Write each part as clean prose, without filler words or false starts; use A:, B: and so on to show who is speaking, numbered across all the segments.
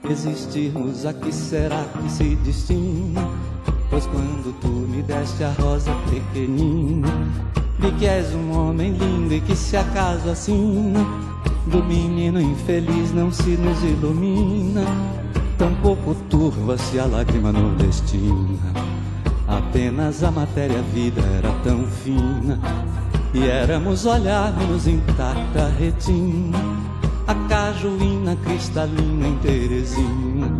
A: Existirmos a que será que se destina? Pois quando tu me deste a rosa pequenina, vi que és um homem lindo e que se acaso assina, do menino infeliz não se nos ilumina, tampouco turva-se a lágrima nordestina. Apenas a matéria-vida era tão fina, e éramos olharmos intacta a retina, a cajuína cristalina em Teresina.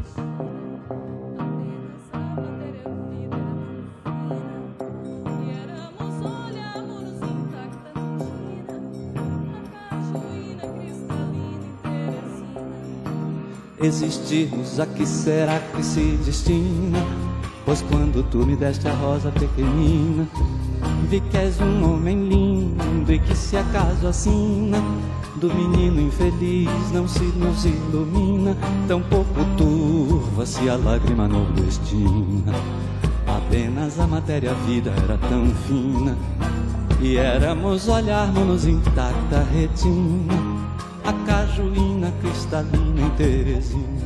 A: Existirmos a que será que se destina? Pois quando tu me deste a rosa pequenina, vi que és um homem lindo e que se acaso assina, do menino infeliz não se nos ilumina, tampouco turva-se a lágrima nordestina. Apenas a matéria-vida era tão fina, e éramos olharmos intacta a retina, a cajuína cristalina em Teresina.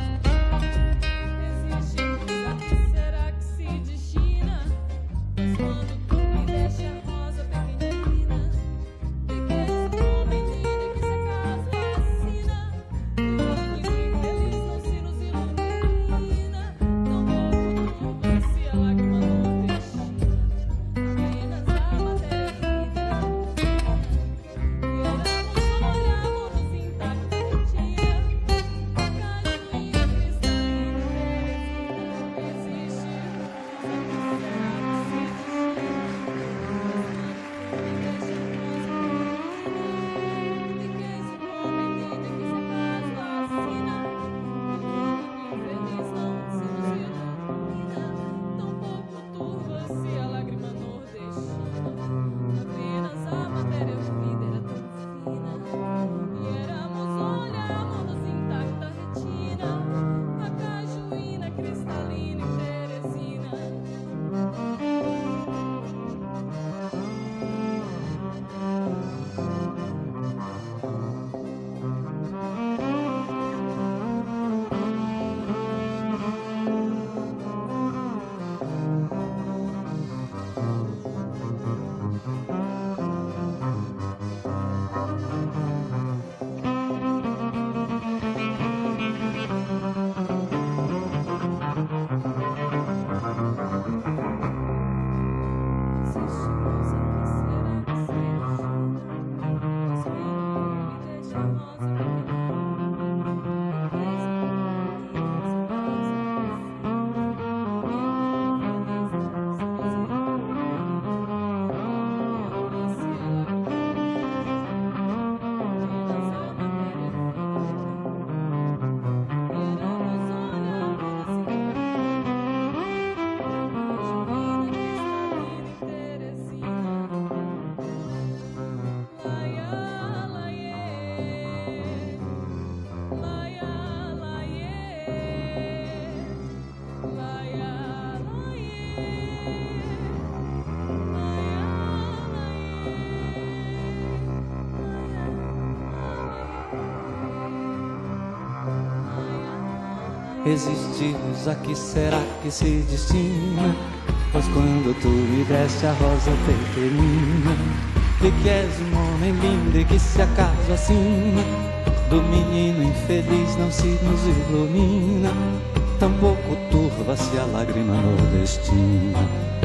A: Existirmos a que será que se destina? Pois quando tu me deste a rosa pequenina, vi que és um homem lindo e que se acaso assina, do menino infeliz não se nos ilumina, tampouco turva-se a lágrima nordestina.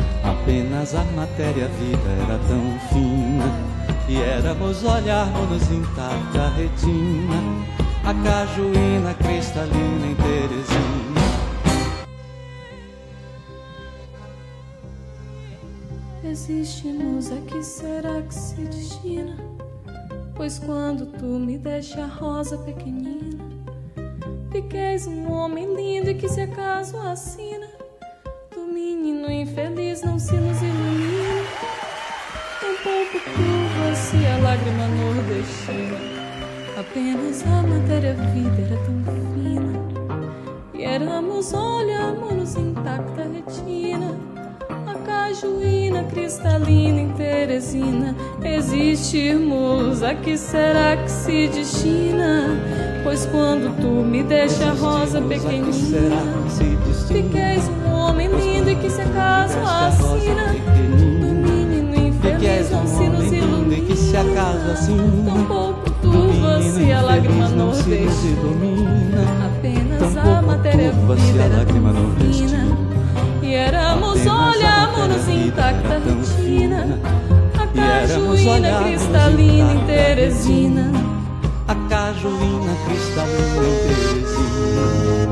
A: Apenas a matéria-vida era tão fina, e éramos olharmos intacta a retina, a cajuína cristalina em Teresina.
B: Existimos a que será que se destina? Pois quando tu me deste a rosa pequenina, vi que és um homem lindo e que se acaso assina, do menino infeliz não se nos ilumina, tampouco turva-se a lágrima nordestina. Apenas a matéria-vida era tão fina, e éramos olharmos intacta a retina, a cajuína cristalina em Teresina, existirmos, a que será que se destina? Pois quando tu me deixa rosa pequenina, de que és um homem lindo e que se acaso assina, do menino infeliz não se nos ilumina, tampouco turva-se a lágrima nordestina, apenas a matéria vida era tão fina, e éramos olhamos intacta retina, a cajuína cristalina em Teresina,
A: a cajuína cristalina em Teresina.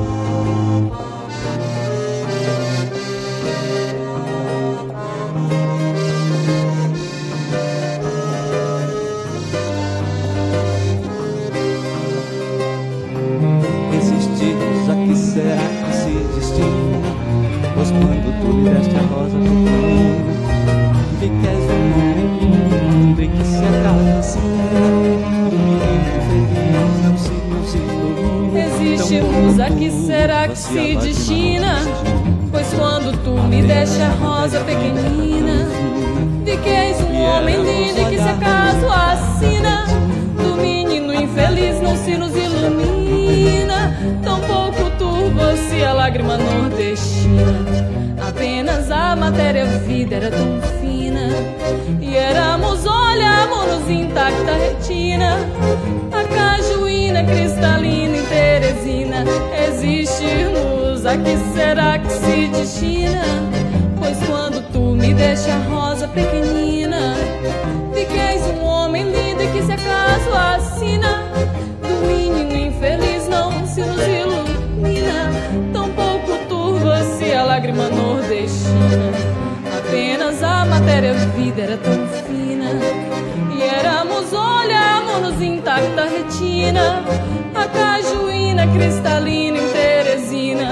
A: Existimos, a que será que se destina? Pois quando tu me deste a rosa pequenina, vi que és um homem lindo e que se acaba assim, do menino feliz não se nos ilumina.
B: Existimos, a que será que se destina? Pois quando tu me deste a rosa pequenina, vi que és um homem lindo e que se acaso assina, do menino infeliz não se nos ilumina, tampouco turva-se a lágrima nordestina, apenas a matéria vida era tão fina, e éramos olhamos intacta retina, a cajuína cristalina em Teresina, existirmos, a que será que se destina? Pois quando tu me deixa a rosa pequenina, vi que és um homem lindo e que se acaso assina, do menino infeliz não se nos ilumina, tampouco turva-se a lágrima nordestina, apenas a matéria vida era tão fina, e éramos olhamos intacta retina, a cajuína cristalina em Teresina.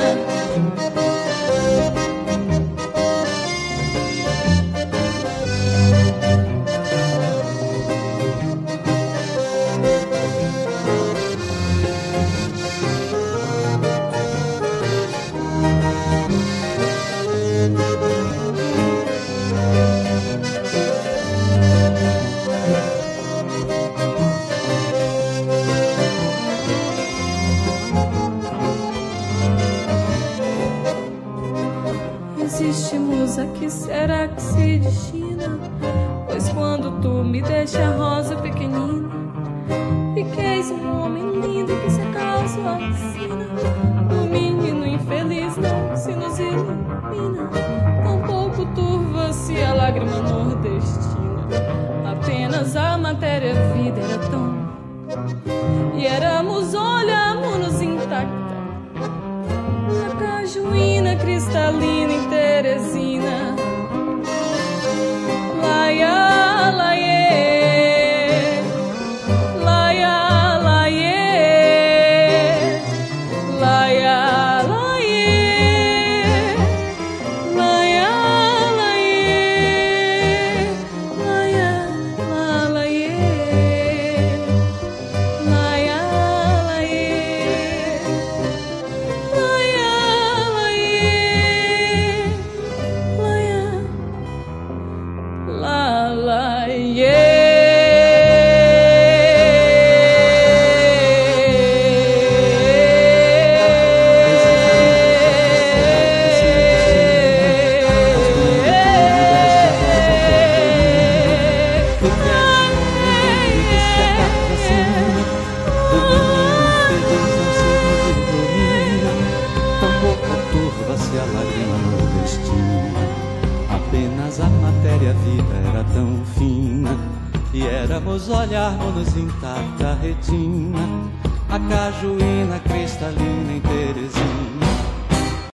B: Existimos, a que será que se destina? Pois quando tu me deixa a rosa pequenina, vi que és um homem lindo e que se acaso assina, do menino infeliz não se nos ilumina, tampouco turva-se a lágrima nordestina, apenas a matéria vida era tão, e éramos olhamos intacta, a cajuína cristalina em Teresina. Laia, laie, laia, laie, laia, laie, laia, laie, laia, laie, laia,
A: Turva-se a lágrima nordestina, apenas a matéria vida era tão fina, e éramos olharmos intacta retina, a cajuína cristalina em Teresina.